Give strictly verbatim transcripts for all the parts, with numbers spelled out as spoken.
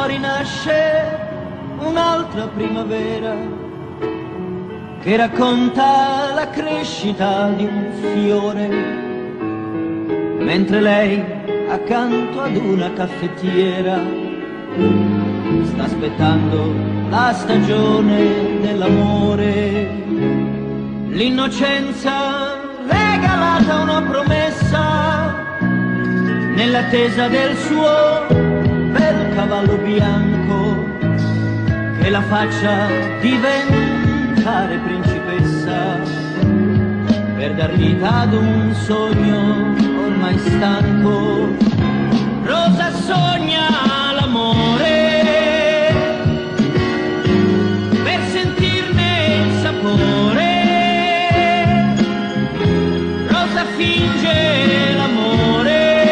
fuori nasce un'altra primavera che racconta la crescita di un fiore, mentre lei accanto ad una caffettiera sta aspettando la stagione dell'amore. L'innocenza regalata a una promessa nell'attesa del suo bel cavallo bianco che la faccia diventare principessa per dar vita ad un sogno ormai stanco. Rosa sogna l'amore per sentirne il sapore. Rosa finge l'amore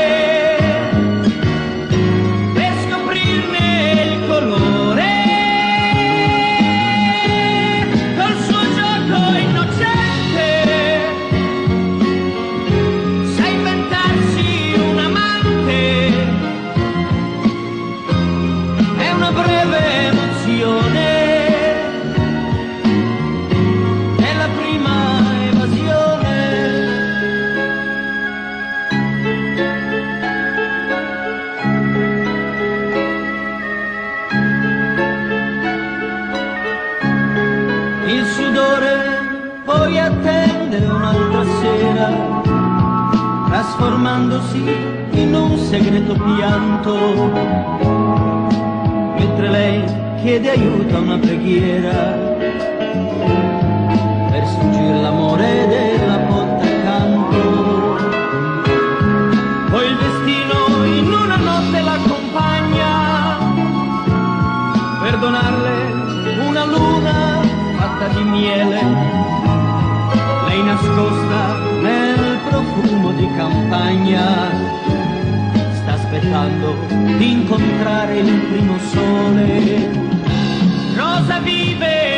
per scoprirne il colore. Col suo gioco innocente sa inventarsi un amante. È una breve emozione, è la prima evasione. Il sudore poi attende un'altra sera, trasformandosi in un segreto pianto, mentre lei chiede aiuto a una preghiera per sfuggire l'amore della botta accanto. Poi il destino in una notte l'accompagna per donarle una luna fatta di miele, lei nascosta nel profumo di campagna sta aspettando di incontrare il primo sole. Rosa vive